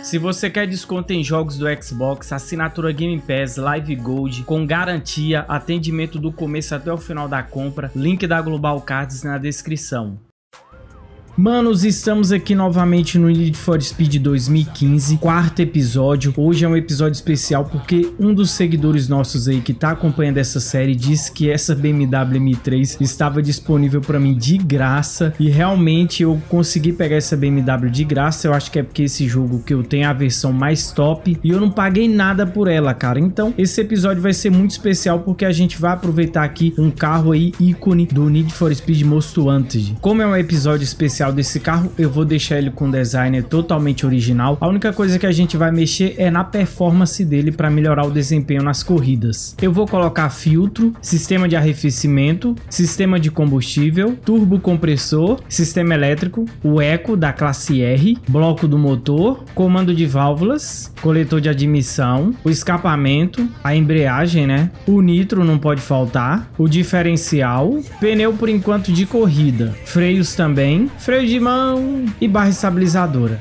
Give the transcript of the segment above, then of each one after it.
Se você quer desconto em jogos do Xbox, assinatura Game Pass, Live Gold, com garantia, atendimento do começo até o final da compra, link da Global Cards na descrição. Manos, estamos aqui novamente no Need for Speed 2015, quarto episódio. Hoje é um episódio especial porque um dos seguidores nossos aí que tá acompanhando essa série disse que essa BMW M3 estava disponível para mim de graça e realmente eu consegui pegar essa BMW de graça. Eu acho que é porque esse jogo que eu tenho a versão mais top e eu não paguei nada por ela, cara. Então esse episódio vai ser muito especial porque a gente vai aproveitar aqui um carro aí ícone do Need for Speed Most Wanted. Como é um episódio especial desse carro, eu vou deixar ele com design totalmente original. A única coisa que a gente vai mexer é na performance dele para melhorar o desempenho nas corridas. Eu vou colocar filtro, sistema de arrefecimento, sistema de combustível, turbo compressor, sistema elétrico, o eco da classe R, bloco do motor, comando de válvulas, coletor de admissão, o escapamento, a embreagem, né? O nitro não pode faltar, o diferencial, pneu por enquanto de corrida, freios também, freio de mão e barra estabilizadora.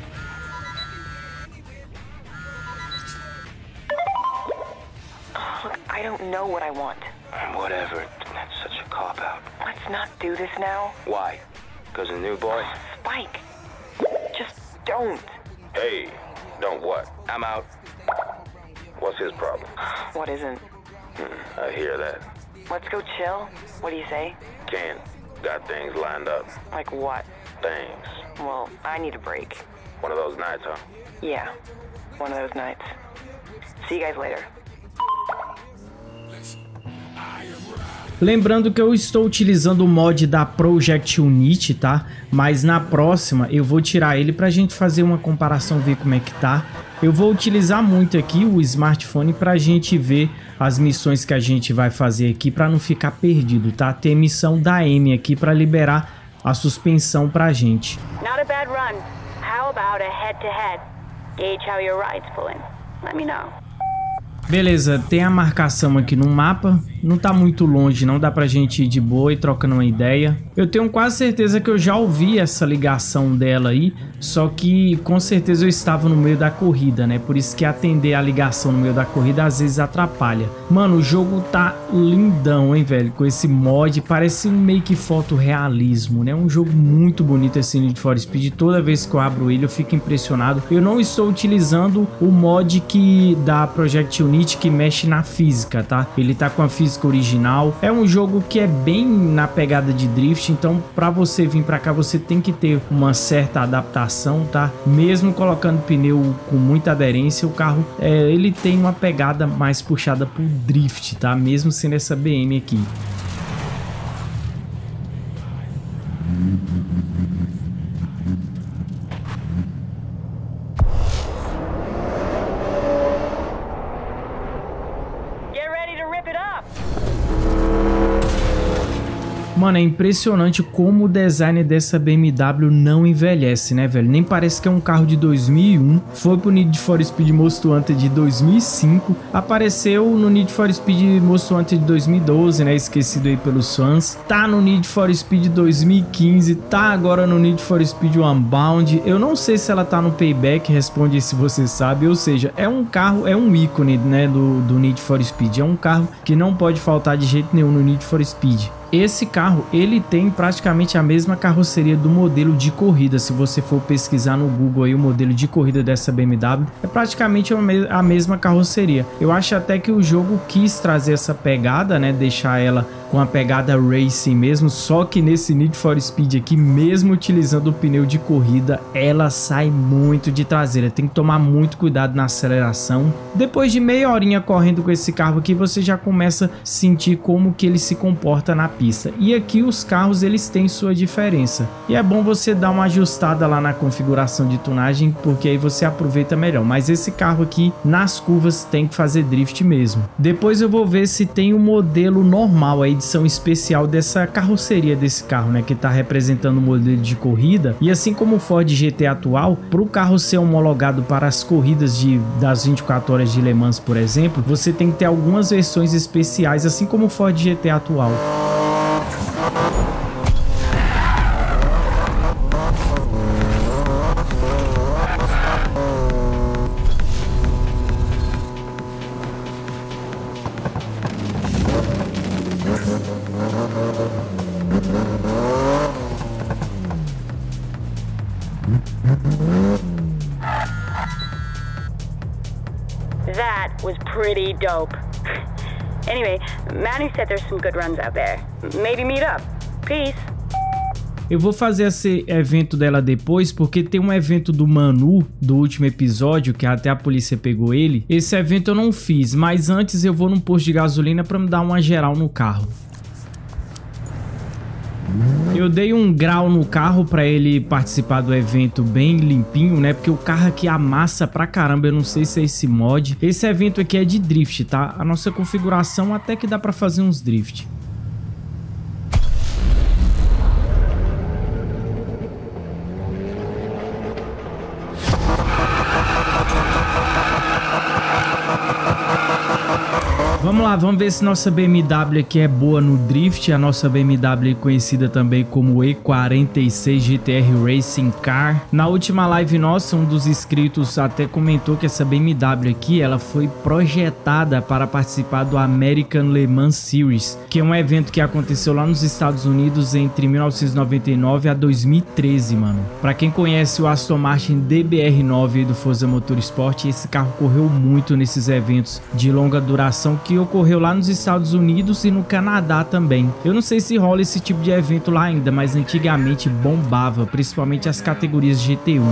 Look, I don't know what I want. Whatever. That's such a cop-out. Let's not do this now. Why? Because of the new boy? Spike. Just don't. Hey, don't what? I'm out. What's his problem? What isn't? I hear that. Let's go chill. What do you say? Can. Got things lined up. Like what? Things. Well, I need a break. One of those nights, huh? Yeah, one of those nights. See you guys later. Lembrando que eu estou utilizando o mod da Project Unity, tá? Mas na próxima eu vou tirar ele pra gente fazer uma comparação, ver como é que tá. Eu vou utilizar muito aqui o smartphone pra gente ver as missões que a gente vai fazer aqui pra não ficar perdido, tá? Tem missão da Amy aqui pra liberar a suspensão pra gente. Not a bad run. How about a head-to-head? Gauge how your ride's pulling. Let me know. Beleza, tem a marcação aqui no mapa, não tá muito longe, não dá pra gente ir de boa e trocando uma ideia. Eu tenho quase certeza que eu já ouvi essa ligação dela aí, só que com certeza eu estava no meio da corrida, né? Por isso que atender a ligação no meio da corrida às vezes atrapalha. Mano, o jogo tá lindão, hein, velho? Com esse mod, parece um meio que fotorrealismo, né? Um jogo muito bonito esse Need for Speed, toda vez que eu abro ele eu fico impressionado. Eu não estou utilizando o mod da Project Unity que mexe na física, tá? Ele tá com a física original. É um jogo que é bem na pegada de drift, então para você vir para cá você tem que ter uma certa adaptação, tá? Mesmo colocando pneu com muita aderência, o carro ele tem uma pegada mais puxada pro drift, tá? Mesmo sendo essa BM aqui. Mano, é impressionante como o design dessa BMW não envelhece, né, velho? Nem parece que é um carro de 2001. Foi pro Need for Speed Most Wanted de 2005. Apareceu no Need for Speed Most Wanted de 2012, né? Esquecido aí pelos fãs. Tá no Need for Speed 2015. Tá agora no Need for Speed Unbound. Eu não sei se ela tá no Payback. Responde aí se você sabe. Ou seja, é um carro, é um ícone, né? Do Need for Speed. É um carro que não pode faltar de jeito nenhum no Need for Speed. Esse carro, ele tem praticamente a mesma carroceria do modelo de corrida. Se você for pesquisar no Google aí o modelo de corrida dessa BMW, é praticamente a mesma carroceria. Eu acho até que o jogo quis trazer essa pegada, né, deixar ela com a pegada racing mesmo, só que nesse Need for Speed aqui, mesmo utilizando o pneu de corrida, ela sai muito de traseira. Tem que tomar muito cuidado na aceleração. Depois de meia horinha correndo com esse carro aqui, você já começa a sentir como que ele se comporta na pista. E aqui os carros, eles têm sua diferença. E é bom você dar uma ajustada lá na configuração de tunagem, porque aí você aproveita melhor. Mas esse carro aqui, nas curvas, tem que fazer drift mesmo. Depois eu vou ver se tem um modelo normal, a edição especial dessa carroceria desse carro, né? Que tá representando o modelo de corrida. E assim como o Ford GT atual, para o carro ser homologado para as corridas das 24 horas de Le Mans, por exemplo, você tem que ter algumas versões especiais, assim como o Ford GT atual. that was pretty dope. Anyway, Manny said there's some good runs out there. Maybe meet up. Peace. Eu vou fazer esse evento dela depois, porque tem um evento do Manu, do último episódio, que até a polícia pegou ele. Esse evento eu não fiz, mas antes eu vou num posto de gasolina pra me dar uma geral no carro. Eu dei um grau no carro pra ele participar do evento bem limpinho, né? Porque o carro aqui amassa pra caramba, eu não sei se é esse mod. Esse evento aqui é de drift, tá? A nossa configuração até que dá pra fazer uns drift. Vamos lá, vamos ver se nossa BMW aqui é boa no drift. A nossa BMW conhecida também como E46 GTR Racing Car. Na última live nossa, um dos inscritos até comentou que essa BMW aqui, ela foi projetada para participar do American Le Mans Series, que é um evento que aconteceu lá nos Estados Unidos entre 1999 a 2013, mano. Pra quem conhece o Aston Martin DBR9 do Forza Motorsport, esse carro correu muito nesses eventos de longa duração que ocorreu lá nos Estados Unidos e no Canadá também. Eu não sei se rola esse tipo de evento lá ainda, mas antigamente bombava, principalmente as categorias GT1.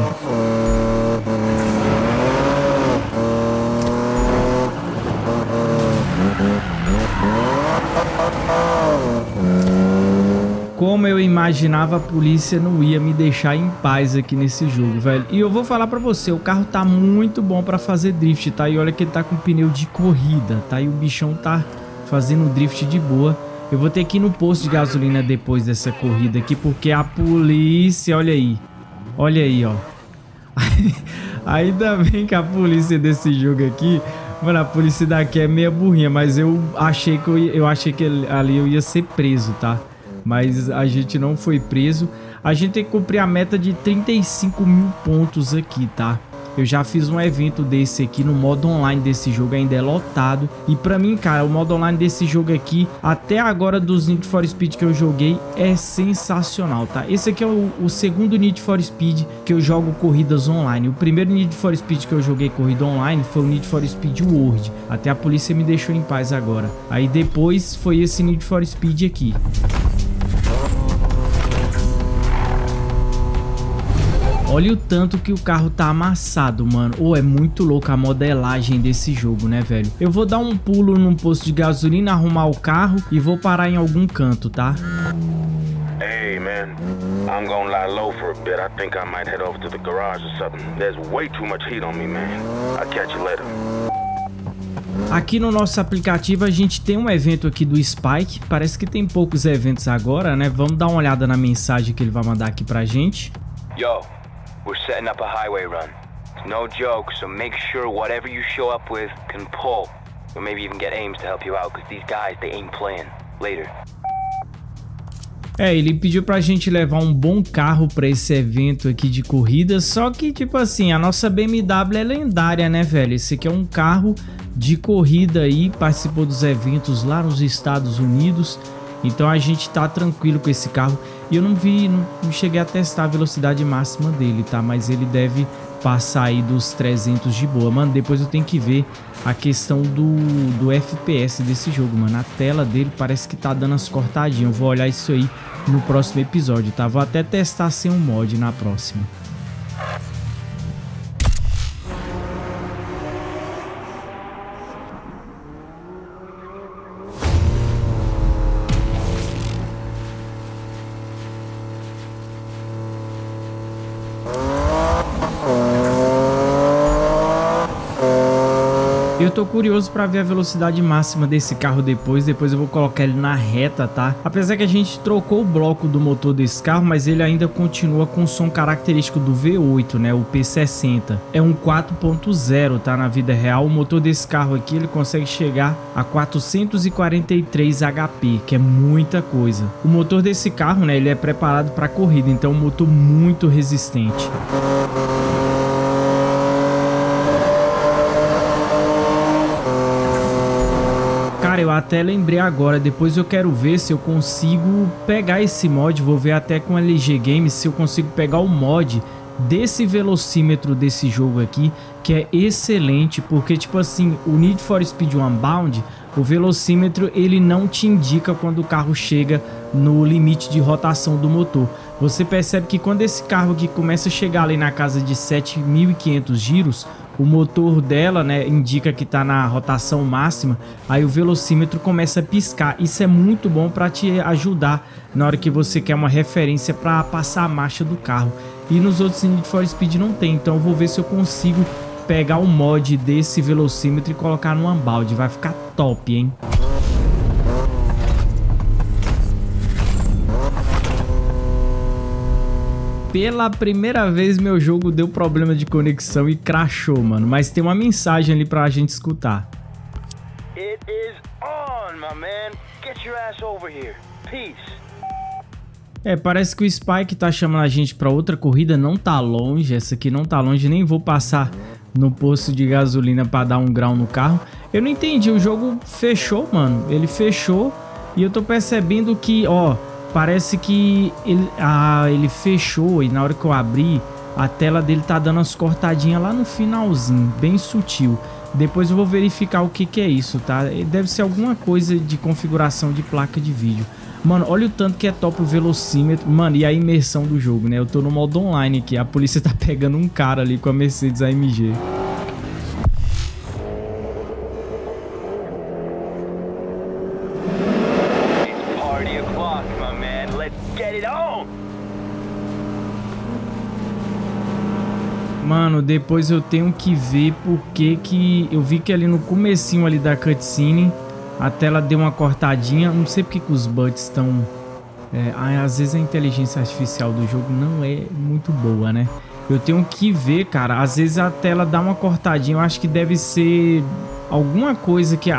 Como eu imaginava, a polícia não ia me deixar em paz aqui nesse jogo, velho. E eu vou falar pra você, o carro tá muito bom pra fazer drift, tá? E olha que ele tá com pneu de corrida, tá? E o bichão tá fazendo drift de boa. Eu vou ter que ir no posto de gasolina depois dessa corrida aqui, porque a polícia, olha aí, ó. Ainda bem que a polícia desse jogo aqui, mano, a polícia daqui é meia burrinha, mas eu achei que ali eu ia ser preso, tá? Mas a gente não foi preso. A gente tem que cumprir a meta de 35 mil pontos aqui, tá? Eu já fiz um evento desse aqui no modo online desse jogo, ainda é lotado. E pra mim, cara, o modo online desse jogo aqui, até agora dos Need for Speed que eu joguei, é sensacional, tá? Esse aqui é o segundo Need for Speed que eu jogo corridas online. O primeiro Need for Speed que eu joguei corrida online foi o Need for Speed World. Até a polícia me deixou em paz agora. Aí depois foi esse Need for Speed aqui. Olha o tanto que o carro tá amassado, mano. Oh, é muito louco a modelagem desse jogo, né, velho? Eu vou dar um pulo num posto de gasolina, arrumar o carro e vou parar em algum canto, tá? Hey, man. I'm gonna lie low for a bit. I think I might head over to the garage or something. There's way too much heat on me, man. I'll catch you later. Aqui no nosso aplicativo a gente tem um evento aqui do Spike. Parece que tem poucos eventos agora, né? Vamos dar uma olhada na mensagem que ele vai mandar aqui pra gente. Yo. We're setting up a highway run. It's no joke, so make sure whatever you show up with can pull. Or maybe even get Ames to help you out, because these guys, they ain't playing. Later. Ele pediu pra gente levar um bom carro pra esse evento aqui de corrida, só que, tipo assim, a nossa BMW é lendária, né, velho? Esse aqui é um carro de corrida aí, participou dos eventos lá nos Estados Unidos, então a gente tá tranquilo com esse carro. E eu não cheguei a testar a velocidade máxima dele, tá? Mas ele deve passar aí dos 300 de boa. Mano, depois eu tenho que ver a questão do FPS desse jogo, mano. A tela dele parece que tá dando as cortadinhas. Eu vou olhar isso aí no próximo episódio, tá? Vou até testar sem um mod na próxima. Eu tô curioso pra ver a velocidade máxima desse carro depois eu vou colocar ele na reta, tá? Apesar que a gente trocou o bloco do motor desse carro, mas ele ainda continua com o som característico do V8, né? O P60. É um 4.0, tá? Na vida real, o motor desse carro aqui, ele consegue chegar a 443 HP, que é muita coisa. O motor desse carro, né? Ele é preparado pra corrida, então é um motor muito resistente. Cara, eu até lembrei agora, depois eu quero ver se eu consigo pegar esse mod, vou ver até com a LG Games se eu consigo pegar o mod desse velocímetro desse jogo aqui, que é excelente, porque tipo assim, o Need for Speed Unbound, o velocímetro ele não te indica quando o carro chega no limite de rotação do motor. Você percebe que quando esse carro aqui começa a chegar ali na casa de 7.500 giros, o motor dela, né, indica que está na rotação máxima, aí o velocímetro começa a piscar. Isso é muito bom para te ajudar na hora que você quer uma referência para passar a marcha do carro. E nos outros Need for Speed não tem, então eu vou ver se eu consigo pegar o mod desse velocímetro e colocar no Unbound. Vai ficar top, hein? Pela primeira vez meu jogo deu problema de conexão e crashou, mano. Mas tem uma mensagem ali pra gente escutar. It is on, my man. Get your ass over here. Peace. Parece que o Spike tá chamando a gente pra outra corrida. Não tá longe, essa aqui não tá longe. Nem vou passar no posto de gasolina pra dar um grau no carro. Eu não entendi, o jogo fechou, mano. Ele fechou e eu tô percebendo que, ó... Parece que ele fechou e na hora que eu abri, a tela dele tá dando as cortadinhas lá no finalzinho, bem sutil. Depois eu vou verificar o que que é isso, tá? Deve ser alguma coisa de configuração de placa de vídeo. Mano, olha o tanto que é top o velocímetro, mano, e a imersão do jogo, né? Eu tô no modo online aqui, a polícia tá pegando um cara ali com a Mercedes AMG. Mano, depois eu tenho que ver porque que eu vi que ali no comecinho ali da cutscene a tela deu uma cortadinha. Não sei porque que os bugs estão... às vezes a inteligência artificial do jogo não é muito boa, né? Eu tenho que ver, cara. Às vezes a tela dá uma cortadinha. Eu acho que deve ser alguma coisa que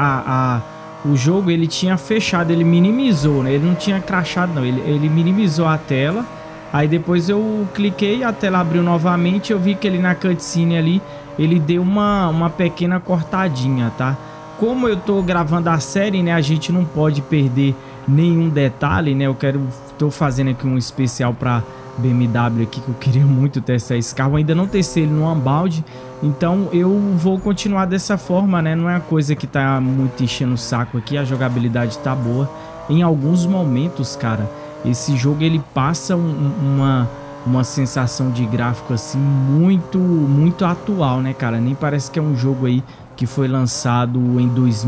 o jogo ele tinha fechado. Ele minimizou, né? Ele não tinha crashado, não. Ele minimizou a tela. Aí depois eu cliquei, a tela abriu novamente, eu vi que ele na cutscene ali, ele deu uma pequena cortadinha, tá? Como eu tô gravando a série, né, a gente não pode perder nenhum detalhe, né? Tô fazendo aqui um especial pra BMW aqui, que eu queria muito testar esse carro, ainda não testei ele no Unbound, então eu vou continuar dessa forma, né? Não é uma coisa que tá muito enchendo o saco aqui, a jogabilidade tá boa. Em alguns momentos, cara... Esse jogo ele passa uma sensação de gráfico assim muito atual, né, cara? Nem parece que é um jogo aí que foi lançado em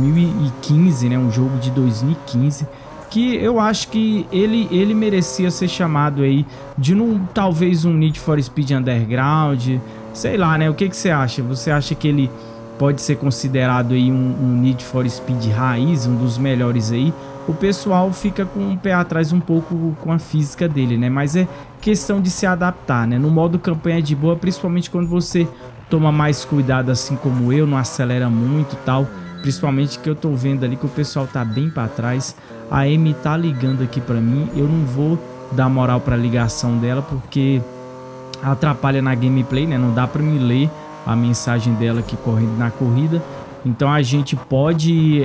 2015, né? Um jogo de 2015 que eu acho que ele merecia ser chamado aí de talvez um Need for Speed Underground, sei lá, né? O que você acha? Você acha que ele pode ser considerado aí um Need for Speed raiz, um dos melhores aí? O pessoal fica com o pé atrás um pouco com a física dele, né? Mas é questão de se adaptar, né? No modo campanha é de boa, principalmente quando você toma mais cuidado, assim como eu, não acelera muito e tal. Principalmente que eu tô vendo ali que o pessoal tá bem pra trás. A Amy tá ligando aqui pra mim. Eu não vou dar moral pra ligação dela porque atrapalha na gameplay, né? Não dá pra me ler a mensagem dela aqui correndo na corrida. Então a gente pode...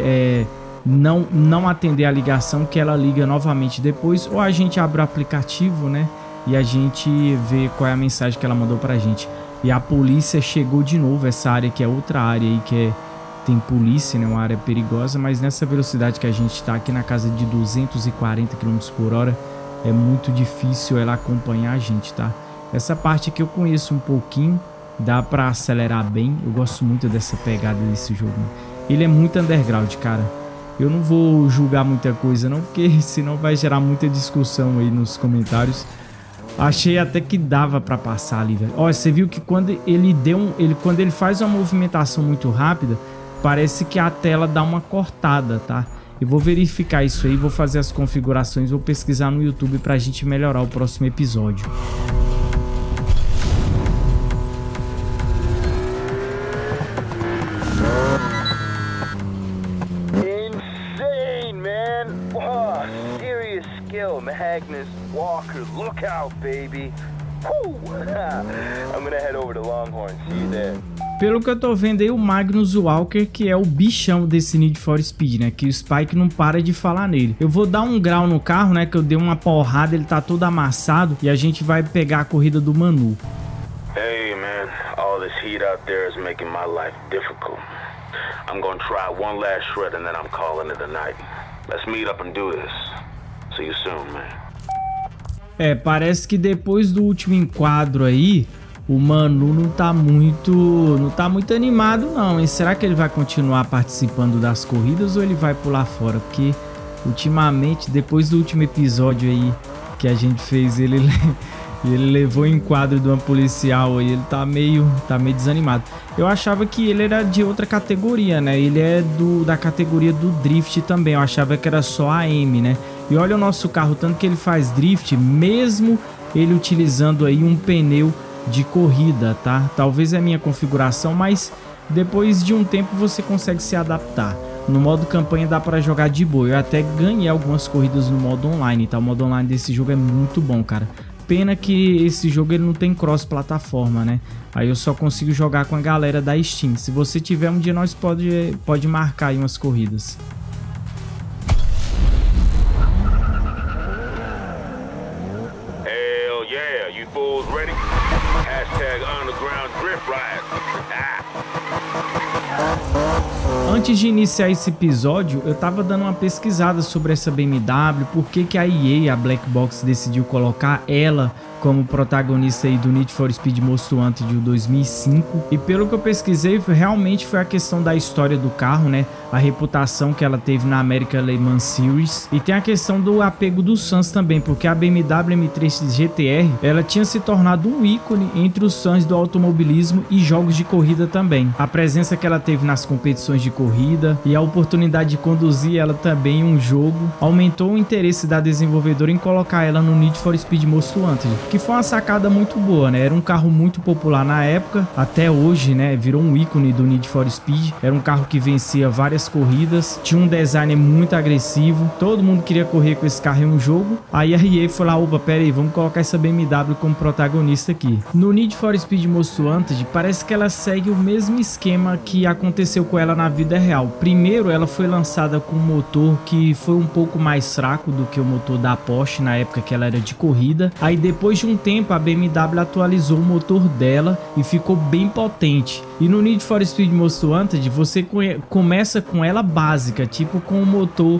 não atender a ligação, que ela liga novamente depois, ou a gente abre o aplicativo, né, e a gente vê qual é a mensagem que ela mandou pra gente. E a polícia chegou de novo, essa área que é outra área aí que tem polícia, né, uma área perigosa, mas nessa velocidade que a gente tá aqui na casa de 240 km por hora, é muito difícil ela acompanhar a gente, tá? Essa parte aqui eu conheço um pouquinho, dá pra acelerar bem, eu gosto muito dessa pegada desse jogo. Ele é muito underground, cara. Eu não vou julgar muita coisa não, porque senão vai gerar muita discussão aí nos comentários. Achei até que dava pra passar ali, velho. Ó, você viu que quando quando ele faz uma movimentação muito rápida, parece que a tela dá uma cortada, tá? Eu vou verificar isso aí, vou fazer as configurações, vou pesquisar no YouTube pra gente melhorar o próximo episódio. Magnus Walker, look out, baby. I'm gonna head over to Longhorn, see you there. Pelo que eu tô vendo aí, o Magnus Walker, que é o bichão desse Need for Speed, né? Que o Spike não para de falar nele. Eu vou dar um grau no carro, né? Que eu dei uma porrada, ele tá todo amassado. E a gente vai pegar a corrida do Manu. Hey, man, all this heat out there is making my life difficult. I'm gonna try one last shred and then I'm calling it a night. Let's meet up and do this. See you soon, man. Parece que depois do último enquadro aí, o Manu não tá muito animado não, hein? Será que ele vai continuar participando das corridas ou ele vai pular fora? Porque ultimamente, depois do último episódio aí que a gente fez, ele levou o enquadro de uma policial aí, ele tá meio desanimado. Eu achava que ele era de outra categoria, né? Ele é da categoria do drift também, eu achava que era só AM, né? E olha o nosso carro, tanto que ele faz drift, mesmo ele utilizando aí um pneu de corrida, tá? Talvez é a minha configuração, mas depois de um tempo você consegue se adaptar. No modo campanha dá para jogar de boa. Eu até ganhei algumas corridas no modo online, tá? O modo online desse jogo é muito bom, cara. Pena que esse jogo ele não tem cross plataforma, né? Aí eu só consigo jogar com a galera da Steam. Se você tiver um dia, nós pode marcar aí umas corridas. Hell yeah, you fools ready? Hashtag underground drift ride. Antes de iniciar esse episódio, eu tava dando uma pesquisada sobre essa BMW, por que a EA, a Black Box, decidiu colocar ela como protagonista aí do Need for Speed Most Wanted de 2005. E pelo que eu pesquisei, realmente foi a questão da história do carro, né? A reputação que ela teve na American Le Mans Series. E tem a questão do apego dos fãs também, porque a BMW M3 GTR, ela tinha se tornado um ícone entre os fãs do automobilismo e jogos de corrida também. A presença que ela teve nas competições de corrida e a oportunidade de conduzir ela também em um jogo aumentou o interesse da desenvolvedora em colocar ela no Need for Speed Most Wanted, que foi uma sacada muito boa, né? Era um carro muito popular na época, até hoje, né? Virou um ícone do Need for Speed. Era um carro que vencia várias corridas, tinha um design muito agressivo, todo mundo queria correr com esse carro em um jogo. Aí a EA foi lá, opa, pera aí, vamos colocar essa BMW como protagonista aqui. No Need for Speed Most Wanted, parece que ela segue o mesmo esquema que aconteceu com ela na vida real. Primeiro, ela foi lançada com um motor que foi um pouco mais fraco do que o motor da Porsche na época que ela era de corrida. Aí depois de um tempo a BMW atualizou o motor dela e ficou bem potente. E no Need for Speed Most Wanted você começa com ela básica, tipo com o motor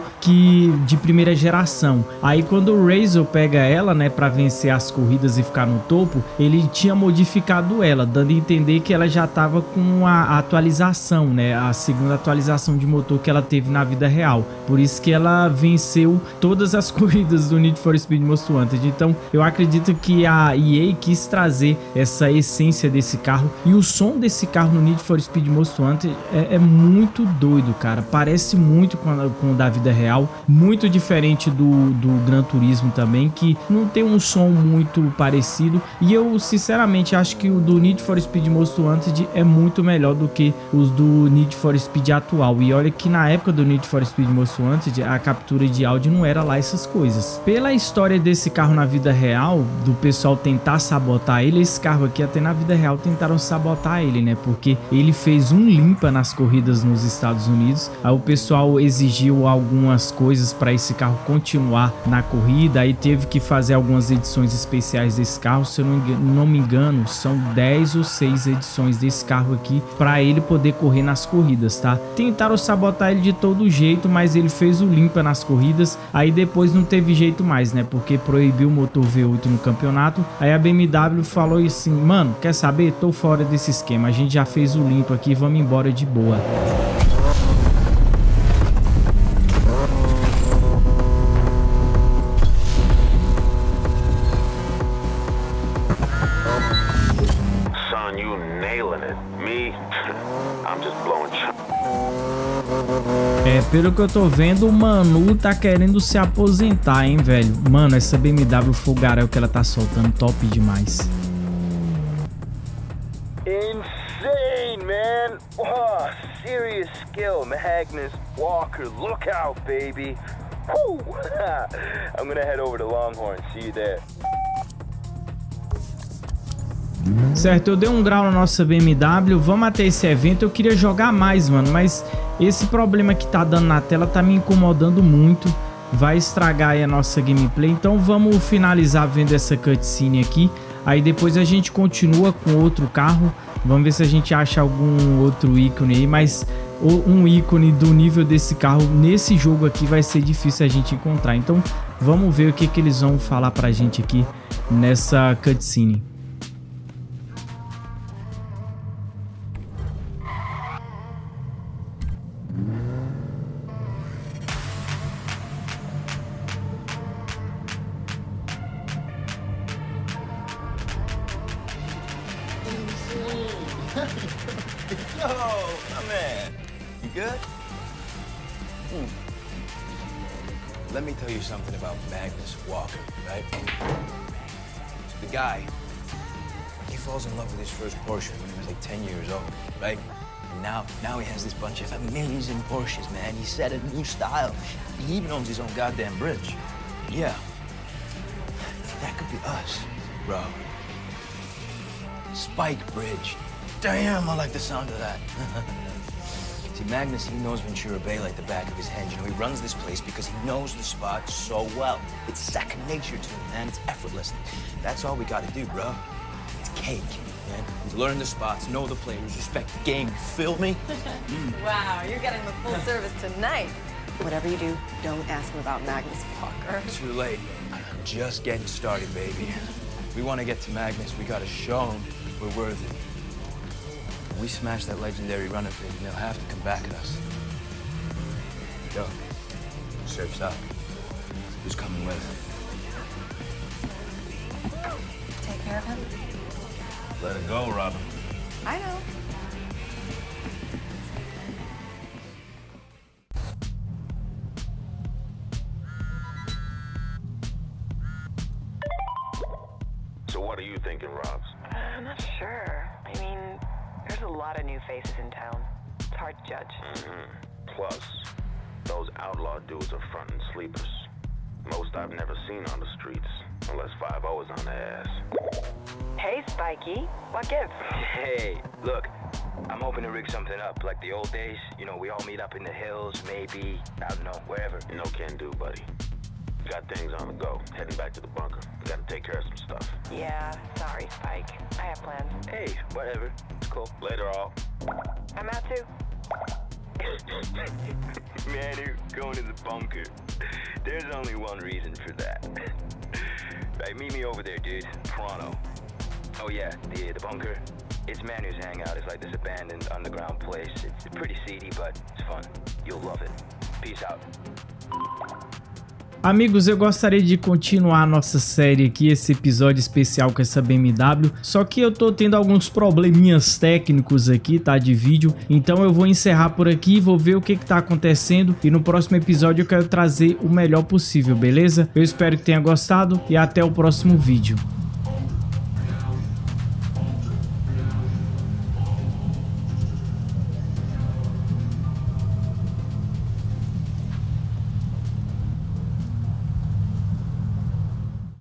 de primeira geração. Aí quando o Razor pega ela, né, para vencer as corridas e ficar no topo, ele tinha modificado ela, dando a entender que ela já estava com a atualização, né, a segunda atualização de motor que ela teve na vida real. Por isso que ela venceu todas as corridas do Need for Speed Most Wanted. Então eu acredito que a EA quis trazer essa essência desse carro, e o som desse carro no Need for Speed Most Wanted é muito doido, cara. Parece muito com o da vida real, muito diferente do Gran Turismo também, que não tem um som muito parecido. E eu sinceramente acho que o do Need for Speed Most Wanted é muito melhor do que os do Need for Speed atual. E olha que na época do Need for Speed Most Wanted a captura de áudio não era lá essas coisas. Pela história desse carro na vida real, do pessoal tentar sabotar ele, esse carro aqui até na vida real tentaram sabotar ele, né? Porque ele fez um limpa nas corridas nos Estados Unidos. Aí o pessoal exigiu algumas coisas para esse carro continuar na corrida, aí teve que fazer algumas edições especiais desse carro. Se eu não me engano, são 10 ou 6 edições desse carro aqui para ele poder correr nas corridas, tá? Tentaram sabotar ele de todo jeito, mas ele fez o limpa nas corridas. Aí depois não teve jeito mais, né? Porque proibiu o motor V8 no campeonato. Aí a BMW falou assim, mano, quer saber? Tô fora desse esquema, a gente já fez o limpo aqui, vamos embora de boa. Son, you nailing it. Me, I'm just blowing. Pelo que eu tô vendo, o Manu tá querendo se aposentar, hein, velho? Mano, essa BMW fogaréu que ela tá soltando, top demais. Insane, man. Oh, serious skill, Magnus Walker. Look out, baby. Woo. I'm gonna head over to Longhorn. See you there. Certo, eu dei um grau na nossa BMW, vamos até esse evento. Eu queria jogar mais, mano, mas esse problema que tá dando na tela tá me incomodando muito. Vai estragar aí a nossa gameplay, então vamos finalizar vendo essa cutscene aqui. Aí depois a gente continua com outro carro. Vamos ver se a gente acha algum outro ícone aí, mas um ícone do nível desse carro nesse jogo aqui vai ser difícil a gente encontrar. Então vamos ver o que eles vão falar pra gente aqui nessa cutscene. Yo, my man. You good? Let me tell you something about Magnus Walker, right? The guy, he falls in love with his first Porsche when he was like 10 years old, right? And now he has this bunch of amazing Porsches, man. He set a new style. He even owns his own goddamn bridge. Yeah. That could be us, bro. Spike Bridge. Damn, I like the sound of that. See, Magnus, he knows Ventura Bay like the back of his hand. You know, he runs this place because he knows the spot so well. It's second nature to him, man. It's effortless. That's all we gotta do, bro. It's cake, man. Learn the spots, know the players, respect the game. You feel me? Wow, you're getting the full service tonight. Whatever you do, don't ask him about Magnus Walker. Too late. I'm just getting started, baby. We want to get to Magnus. We gotta show him we're worthy. When we smash that legendary runner for him, they'll have to come back at us. Yo, surf's up. Who's coming with? Take care of him? Let it go, Robin. I know. So what are you thinking, Robs? I'm not sure. I mean, there's a lot of new faces in town. It's hard to judge. Plus, those outlaw dudes are frontin' sleepers. Most I've never seen on the streets, unless 5-0 is on their ass. Hey, Spikey. What gives? Hey, look, I'm hoping to rig something up like the old days. You know, we all meet up in the hills, maybe, I don't know, wherever. No can do, buddy. We got things on the go. Heading back to the bunker. We gotta take care of some stuff. Yeah, sorry, Spike. I have plans. Hey, whatever. It's cool. Later, all. I'm out too. Manu, going to the bunker. There's only one reason for that. Right, meet me over there, dude. Pronto. Oh yeah, the bunker. It's Manu's hangout. It's like this abandoned underground place. It's pretty seedy, but it's fun. You'll love it. Peace out. Amigos, eu gostaria de continuar a nossa série aqui, esse episódio especial com essa BMW, só que eu tô tendo alguns probleminhas técnicos aqui, tá, de vídeo, então eu vou encerrar por aqui, vou ver o que tá acontecendo e no próximo episódio eu quero trazer o melhor possível, beleza? Eu espero que tenha gostado e até o próximo vídeo.